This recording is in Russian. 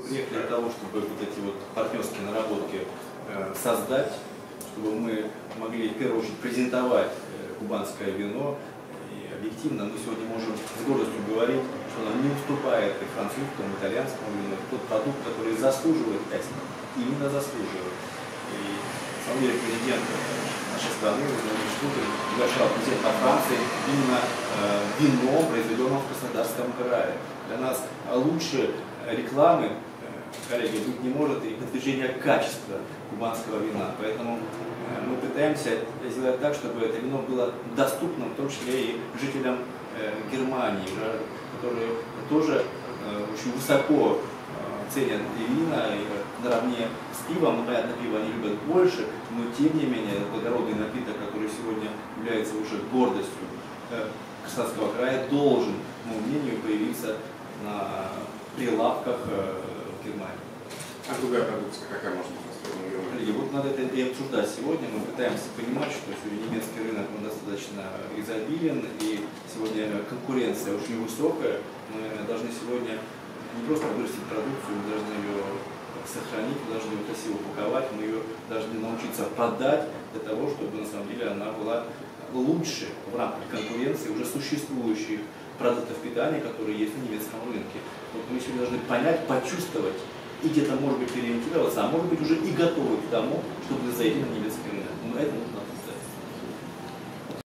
приехали для того, чтобы вот эти вот партнерские наработки создать, чтобы мы могли в первую очередь презентовать кубанское вино. И объективно мы сегодня можем с гордостью говорить, что оно не уступает и французскому, и итальянскому вину. Это тот продукт, который заслуживает экспорта, именно заслуживает. И на самом деле президент нашей страны приглашал президента Франции именно вином, произведенным в Краснодарском крае. Для нас лучше рекламы, коллеги, быть не может и подтверждение качества кубанского вина. Поэтому мы пытаемся сделать так, чтобы это вино было доступно, в том числе и жителям Германии, которые тоже очень высоко ценят и вина, и наравне с пивом. Ну, понятно, пиво они любят больше, но тем не менее благородный напиток, который сегодня является уже гордостью Краснодарского края, должен, по моему мнению, появиться на прилавках Германии. А другая продукция какая может быть? Коллеги, вот надо это и обсуждать сегодня. Мы пытаемся понимать, что сегодня немецкий рынок он достаточно изобилен, и сегодня конкуренция очень высокая. Мы должны сегодня не просто вырастить продукцию, мы должны ее сохранить, мы должны ее красиво упаковать, мы ее должны научиться продать для того, чтобы на самом деле она была лучше в рамках конкуренции уже существующих продуктов питания, которые есть на немецком рынке. Вот мы сегодня должны понять, почувствовать и где-то, может быть, переориентироваться, а может быть, уже и готовы к тому, чтобы зайти на немецкий рынок. Но это